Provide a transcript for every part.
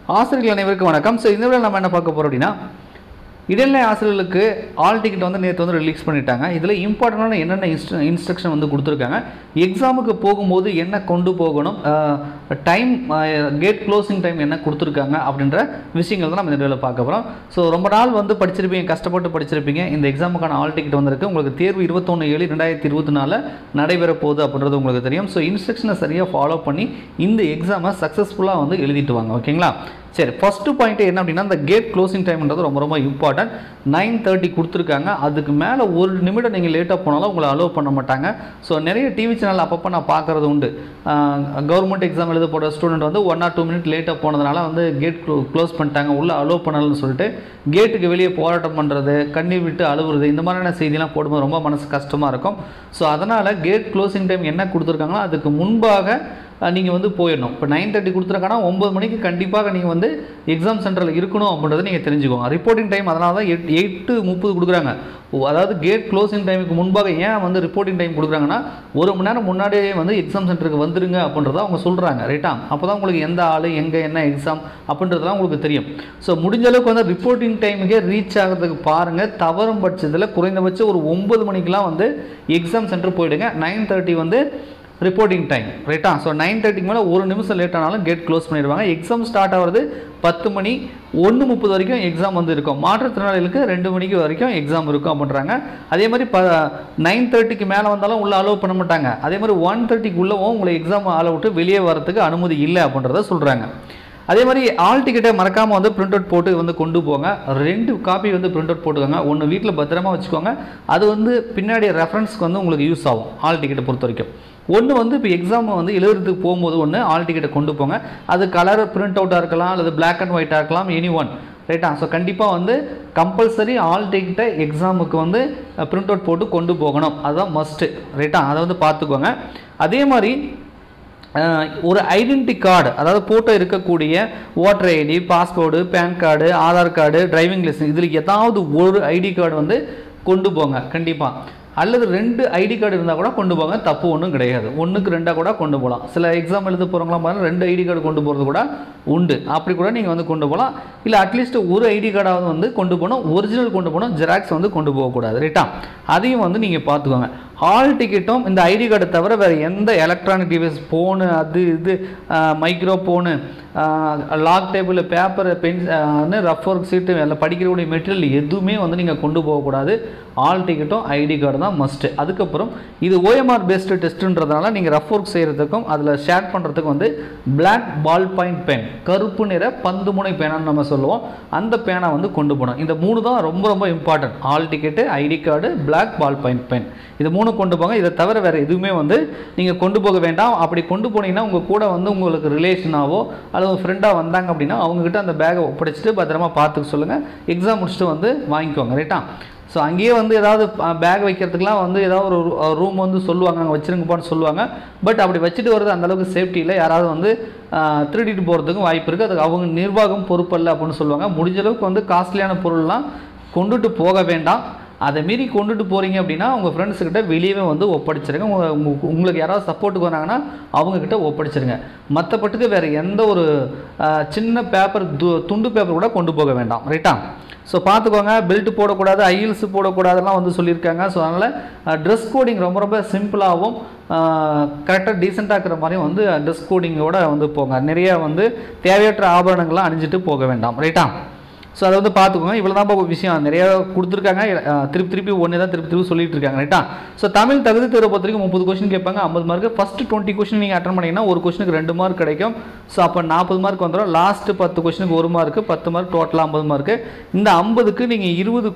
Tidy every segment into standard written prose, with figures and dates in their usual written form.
ஆசிரியர்கள் அனைவருக்கும் வணக்கம். ஸோ இந்த விட நம்ம என்ன பார்க்க போகிறோம் அப்படின்னா, இடைநிலை ஆசிரியர்களுக்கு ஆல் டிக்கெட் வந்து நேற்று வந்து ரிலீஸ் பண்ணிட்டாங்க. இதில் இம்பார்ட்டண்டான என்னென்ன இன்ஸ்ட்ரக்ஷன் வந்து கொடுத்துருக்காங்க, எக்ஸாமுக்கு போகும்போது என்ன கொண்டு போகணும், டைம் கேட் க்ளோசிங் டைம் என்ன கொடுத்துருக்காங்க அப்படின்ற விஷயங்கள் தான் நம்ம இந்த வீடியோவில் பார்க்க போகிறோம். ஸோ ரொம்ப நாள் வந்து படிச்சிருப்பீங்க, கஷ்டப்பட்டு படிச்சிருப்பீங்க. இந்த எக்ஸாமுக்கான ஆல் டிக்கெட் வந்திருக்கு. உங்களுக்கு தேர்வு 21/7/2024 நடைபெற போகுது அப்படின்றது உங்களுக்கு தெரியும். ஸோ இன்ஸ்ட்ரக்ஷனை சரியாக ஃபாலோ பண்ணி இந்த எக்ஸாமை சக்ஸஸ்ஃபுல்லாக வந்து எழுதிட்டு வாங்க. ஓகேங்களா? சரி, ஃபஸ்ட்டு பாயிண்ட் என்ன அப்படின்னா, இந்த கேட் க்ளோசிங் டைம்ன்றது ரொம்ப ரொம்ப இம்பார்ட்டன்ட். 9:30 கொடுத்துருக்காங்க. அதுக்கு மேலே ஒரு நிமிடம் நீங்கள் லேட்டாக போனாலும் உங்களை அலோவ் பண்ண மாட்டாங்க. ஸோ நிறைய டிவி சேனல் அப்பப்போ நான் பார்க்குறது உண்டு. கவர்மெண்ட் எக்ஸாம் எழுத போகிற ஸ்டூடெண்ட் வந்து 1 or 2 minutes லேட்டாக போனதுனால வந்து கேட் க்ளோஸ் பண்ணிட்டாங்க, உள்ளே அலோவ் பண்ணலன்னு சொல்லிட்டு கேட்டுக்கு வெளியே போராட்டம் பண்ணுறது, கண்ணீர் விட்டு அழுவுறது, இந்த மாதிரியான செய்திலாம் போடும்போது ரொம்ப மனசு கஷ்டமாக இருக்கும். ஸோ அதனால் கேட் க்ளோசிங் டைம் என்ன கொடுத்துருக்காங்களோ அதுக்கு முன்பாக நீங்கள் வந்து போயிடணும். இப்போ 9:30 கொடுத்துருக்காங்கன்னா 9 மணிக்கு கண்டிப்பாக நீங்கள் வந்து எக்ஸாம் சென்டரில் இருக்கணும் அப்படின்றத நீங்கள் தெரிஞ்சுக்கோங்க. ரிப்போர்ட்டிங் டைம் அதனால தான் 8:30 கொடுக்குறாங்க. அதாவது கேட் க்ளோசிங் டைமுக்கு முன்பாக ஏன் வந்து ரிப்போர்ட்டிங் டைம் கொடுக்குறாங்கன்னா, 1 மணி நேரம் முன்னாடியே வந்து எக்ஸாம் சென்டருக்கு வந்துருங்க அப்படின்றத அவங்க சொல்கிறாங்க. ரைட்டா? அப்போ தான் உங்களுக்கு எந்த ஆள் எங்கே என்ன எக்ஸாம் அப்படின்றதுலாம் உங்களுக்கு தெரியும். ஸோ முடிஞ்ச அளவுக்கு வந்து ரிப்போர்ட்டிங் டைமுக்கே ரீச் ஆகிறதுக்கு பாருங்கள். தவறும் பட்சத்தில் குறைந்தபட்சம் ஒரு 9 மணிக்கெலாம் வந்து எக்ஸாம் சென்டர் போயிடுங்க. 9:30 வந்து ரிப்போர்ட்டிங் டைம். ரைட்டா? ஸோ 9:30க்கு மேலே ஒரு நிமிஷம் லேட் ஆனாலும் கேட் க்ளோஸ் பண்ணிடுவாங்க. எக்ஸாம் ஸ்டார்ட் ஆகிறது 10 மணி, 1:30 வரைக்கும் எக்ஸாம் வந்து இருக்கும். மாற்றுத்திறனாளிகளுக்கு 2 மணிக்கு வரைக்கும் எக்ஸாம் இருக்கும் அப்படின்றாங்க. அதே மாதிரி 9:30க்கு மேலே வந்தாலும் உள்ளே அலோவ் பண்ண மாட்டாங்க. அதே மாதிரி 1:30க்கு உள்ளவும் உங்களை எக்ஸாம் ஆள விட்டு வெளியே வரதுக்கு அனுமதி இல்லை அப்படின்றத சொல்கிறாங்க. அதே மாதிரி ஆல் டிக்கெட்டை மறக்காமல் வந்து பிரிண்ட் அவுட் போட்டு வந்து கொண்டு போங்க. 2 காப்பி வந்து பிரிண்ட் அவுட் போட்டுக்கோங்க. ஒன்று வீட்டில் பத்திரமா வச்சுக்கோங்க. அது வந்து பின்னாடி ரெஃபரன்ஸ்க்கு வந்து உங்களுக்கு யூஸ் ஆகும். ஆல் டிக்கெட்டை பொறுத்த வரைக்கும் ஒன்று வந்து இப்போ எக்ஸாம் வந்து எழுதுறதுக்கு போகும்போது ஒன்று ஆல் டிக்கெட்டை கொண்டு போங்க. அது கலர் பிரிண்ட் அவுட்டாக இருக்கலாம், அல்லது பிளாக் அண்ட் ஒயிட்டாக இருக்கலாம், எனி ஒன். ரைட்டா? ஸோ கண்டிப்பாக வந்து கம்பல்சரி ஆல் டிக்கெட்டை எக்ஸாமுக்கு வந்து பிரிண்ட் அவுட் போட்டு கொண்டு போகணும். அதுதான் மஸ்ட்டு. ரைட்டா? அதை வந்து பார்த்துக்கோங்க. அதே மாதிரி ஒரு ஐடென்டி கார்டு, அதாவது ஃபோட்டோ இருக்கக்கூடிய voter ID, passport, pan card, Aadhaar card, driving licence, இதில் ஏதாவது ஒரு ஐடி கார்டு வந்து கொண்டு போங்க கண்டிப்பாக. அல்லது 2 ஐடி கார்டு இருந்தால் கூட கொண்டு போங்க, தப்பு ஒன்றும் கிடையாது. 1க்கு 2 கூட கொண்டு போகலாம். சில எக்ஸாம் எழுத போகிறவங்களாம் பாருங்கள் 2 ஐடி கார்டு கொண்டு போகிறது கூட உண்டு. அப்படி கூட நீங்கள் வந்து கொண்டு போகலாம். இல்லை அட்லீஸ்ட் ஒரு ஐடி கார்டாவது வந்து கொண்டு போகணும். ஒரிஜினல் கொண்டு போகணும், ஜெராக்ஸ் வந்து கொண்டு போகக்கூடாது. ரைட்டா? அதையும் வந்து நீங்கள் பார்த்துக்கோங்க. ஹால் டிக்கெட்டும் இந்த ஐடி கார்டை தவிர வேறு எந்த எலக்ட்ரானிக் டிவைஸ், ஃபோனு, அது இது microphone, log table, paper, pen, rough work sheet, எல்லாம் படிக்கிறக்கூடிய மெட்டீரியல் எதுவுமே வந்து நீங்கள் கொண்டு போகக்கூடாது. ஆல் டிக்கெட்டும் ஐடி கார்டு தான் மஸ்ட்டு. அதுக்கப்புறம் இது OMR பேஸ்டு டெஸ்ட்டுன்றதுனால நீங்கள் ரஃப் ஒர்க் செய்கிறதுக்கும் அதில் ஷேர் பண்ணுறதுக்கும் வந்து பிளாக் பால் பாயிண்ட் பென், கருப்பு நிற பந்து முனை பேனான்னு நம்ம சொல்லுவோம், அந்த பேனை வந்து கொண்டு போகணும். இந்த 3 தான் ரொம்ப ரொம்ப important. Hall ticket, ID card, black ball point pen, இது 3 கொண்டு போங்க. இதை தவிர வேறு எதுவுமே வந்து நீங்கள் கொண்டு போக வேண்டாம். அப்படி கொண்டு போனீங்கன்னா உங்கள் கூட வந்து உங்களுக்கு ரிலேஷனாவோ அல்லது ஃப்ரெண்டாக வந்தாங்க அப்படின்னா அவங்ககிட்ட அந்த பேக்கை ஒப்படைச்சிட்டு பத்திரமா பார்த்துக்க சொல்லுங்கள். எக்ஸாம் முடிச்சுட்டு வந்து வாங்கிக்கோங்க. ரைட்டா? ஸோ அங்கேயே வந்து ஏதாவது பேக் வைக்கிறதுக்குலாம் வந்து ஏதாவது ஒரு ரூம் வந்து சொல்லுவாங்க, அங்கே வச்சுருங்கப்பான்னு சொல்லுவாங்க. பட் அப்படி வச்சுட்டு வர்றது அந்தளவுக்கு சேஃப்டி இல்லை. யாராவது வந்து திருடிட்டு போகிறதுக்கும் வாய்ப்பு இருக்குது. அதுக்கு அவங்க நிர்வாகம் பொறுப்பல்ல அப்படின்னு சொல்லுவாங்க. முடிஞ்ச அளவுக்கு வந்து காஸ்ட்லியான பொருள்லாம் கொண்டுட்டு போக வேண்டாம். அதை மீறி கொண்டுட்டு போகிறீங்க அப்படின்னா உங்கள் ஃப்ரெண்ட்ஸுக்கிட்ட வெளியே வந்து ஒப்படைச்சிருங்க. உங்களுக்கு யாராவது சப்போர்ட்டுக்கு வராங்கன்னா அவங்கக்கிட்ட ஒப்படைச்சிருங்க. மற்றப்பட்டுக்கு வேறு எந்த ஒரு சின்ன பேப்பர், துண்டு பேப்பர் கூட கொண்டு போக வேண்டாம். ரைட்டா? ஸோ பார்த்துக்கோங்க. பெல்ட் போடக்கூடாது, ஐல்ஸ் போடக்கூடாதுலாம் வந்து சொல்லியிருக்காங்க. ஸோ அதனால் ட்ரெஸ் கோடிங் ரொம்ப ரொம்ப சிம்பிளாகவும் கரெக்டாக டீசெண்டாக இருக்கிற மாதிரியும் வந்து ட்ரெஸ் கோடிங்கோடு வந்து போங்க. நிறைய வந்து தேவையற்ற ஆபரணங்கள்லாம் அணிஞ்சிட்டு போக வேண்டாம். ரைட்டா? ஸோ அதை வந்து பார்த்துக்கோங்க. இவ்வளோ தான் விஷயம். நிறையா கொடுத்துருக்காங்க. திருப்பி ஒன்று தான் திருப்பி சொல்லிட்டு இருக்காங்க. ரைட்டா? ஸோ தமிழ் தகுதி தேர்வை பொறுத்த வரைக்கும் 30 கொஸ்டின் கேட்பாங்க, 50 மார்க்கு. ஃபஸ்ட்டு 20 கொஸ்டின் நீங்கள் அட்டன் பண்ணிங்கன்னா ஒரு கொஸ்டினுக்கு 2 மார்க் கிடைக்கும். ஸோ அப்போ 40 மார்க் வந்துடும். லாஸ்ட்டு 10 கொஸ்டினுக்கு 1 மார்க்கு, 10 மார்க், டோட்டலாக 50 மார்க்கு. இந்த 50க்கு நீங்கள்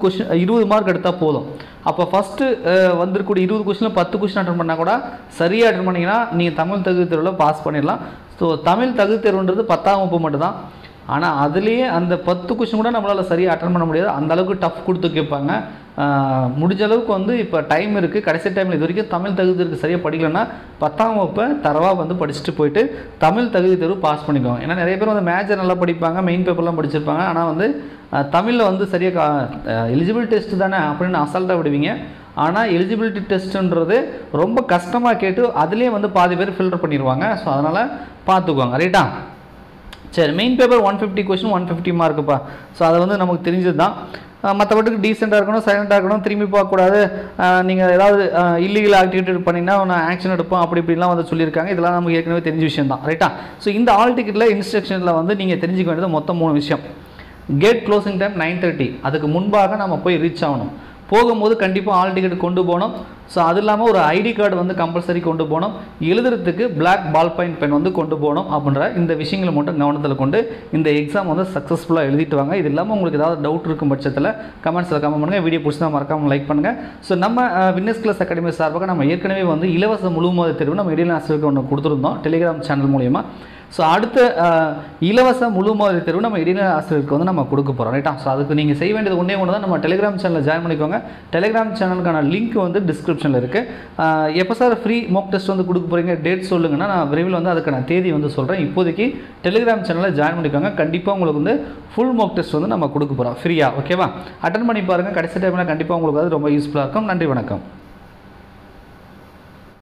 20 மார்க் எடுத்தால் போதும். அப்போ ஃபஸ்ட்டு வந்திருக்கூடிய 20 கொஸ்டினில் 10 கொஸ்டின் அட்டன் பண்ணால் கூட சரியாக அட்டன் பண்ணிங்கன்னா நீங்கள் தமிழ் தகுதி தேர்வில் பாஸ் பண்ணிடலாம். ஸோ தமிழ் தகுதி தேர்வுன்றது 10ஆம் வகுப்பு மட்டும்தான். ஆனால் அதுலேயே அந்த 10 கொஸ்டின் கூட நம்மளால் சரியாக அட்டன் பண்ண முடியாது. அந்தளவுக்கு டஃப் கொடுத்து கேட்பாங்க. முடிஞ்ச அளவுக்கு வந்து இப்போ டைம் இருக்குது. கடைசி டைமில் இது வரைக்கும் தமிழ் தகுதி தேர்வுக்கு சரியாக படிக்கலைன்னா 10ஆம் வகுப்பை தரவாக வந்து படிச்சுட்டு போயிட்டு தமிழ் தகுதி தேர்வு பாஸ் பண்ணிக்குவாங்க. ஏன்னா நிறைய பேர் வந்து மேஜர் நல்லா படிப்பாங்க, மெயின் பேப்பர்லாம் படிச்சிருப்பாங்க. ஆனால் வந்து தமிழில் வந்து சரியாக எலிஜிபிள் டெஸ்ட் தானே அப்படின்னு அசால்ட்டாக விடுவீங்க. ஆனால் எலிஜிபிலிட்டி டெஸ்ட்டுன்றது ரொம்ப கஷ்டமாக கேட்டு அதுலேயே வந்து பாதி பேர் ஃபில்டர் பண்ணிடுவாங்க. ஸோ அதனால் பார்த்துக்குவாங்க. ரைட்டா? சரி, மெயின் பேப்பர் 150 கொஸ்டின் 150 மார்க்குப்பா. ஸோ அதை வந்து நமக்கு தெரிஞ்சது தான். மற்றபட்டுக்கு டீசெண்டாக இருக்கணும், சைலண்டாக இருக்கணும், திரும்பி பார்க்கக்கூடாது, நீங்கள் ஏதாவது இல்லீகல் ஆக்டிவிட்டி பண்ணிங்கன்னா நான் ஆக்ஷன் எடுப்போம் அப்படி இப்படிலாம் வந்து சொல்லியிருக்காங்க. இதெல்லாம் நமக்கு ஏற்கனவே தெரிஞ்ச விஷயம் தான், ரைட்டா? ஸோ இந்த ஆல் டிக்கெட்டில் இன்ஸ்ட்ரக்ஷனில் வந்து நீங்கள் தெரிஞ்சுக்க வேண்டியது மொத்தம் 3 விஷயம். கேட் க்ளோசிங் டைம் 9:30, அதுக்கு முன்பாக நம்ம போய் ரீச் ஆகணும். போகும்போது கண்டிப்பாக ஆல் டிக்கெட் கொண்டு போகணும். ஸோ அது இல்லாமல் ஒரு ஐடி கார்டு வந்து கம்பல்சரி கொண்டு போகணும். எழுதுறதுக்கு பிளாக் பால் பாயிண்ட் பென் வந்து கொண்டு போகணும். அப்படின்ற இந்த விஷயங்களை மட்டும் கவனத்தில் கொண்டு இந்த எக்ஸாம் வந்து சக்ஸஸ்ஃபுல்லாக எழுதிட்டு வாங்க. இது இல்லாமல் உங்களுக்கு ஏதாவது டவுட் இருக்கும் பட்சத்தில் கமெண்ட்ஸில் கமெண்ட் பண்ணுங்கள். வீடியோ பிடிச்சா மறக்காமல் லைக் பண்ணுங்கள். ஸோ நம்ம வின்னர்ஸ் கிளாஸ் அகாடமி சார்பாக நம்ம ஏற்கனவே வந்து இலவச முழு மாத தேர்வு நம்ம இடையில ஆசிரியருக்கு ஒன்று கொடுத்துருந்தோம் டெலிகிராம் சேனல் மூலிமா. ஸோ அடுத்த இலவச முழு மாதிரி தேர்வு நம்ம இடைநிலை ஆசிரியருக்கு வந்து நம்ம கொடுக்க போகிறோம், ரைட்டா? ஸோ அதுக்கு நீங்கள் செய்ய வேண்டியது ஒன்றே ஒன்று தான், நம்ம டெலிகிராம் சேனலில் ஜாயின் பண்ணிக்கோங்க. டெலிகிராம் சேனலுக்கான லிங்க் வந்து டிஸ்கிரிப்ஷனில் இருக்குது. எப்போ சார் ஃப்ரீ மாக் டெஸ்ட் வந்து கொடுக்க போகிறீங்க, டேட் சொல்லுங்கன்னா நான் விரைவில் வந்து அதுக்கான தேதி வந்து சொல்கிறேன். இப்போதைக்கு டெலிகிராம் சேனலில் ஜாயின் பண்ணிக்கோங்க. கண்டிப்பாக உங்களுக்கு வந்து ஃபுல் மாக் டெஸ்ட் வந்து நம்ம கொடுக்க போகிறோம் ஃப்ரீயாக, ஓகேவா? அட்டன் பண்ணி பாருங்கள். கடைசி டைமில் கண்டிப்பாக உங்களுக்கு அது ரொம்ப யூஸ்ஃபுல்லாக இருக்கும். நன்றி, வணக்கம்.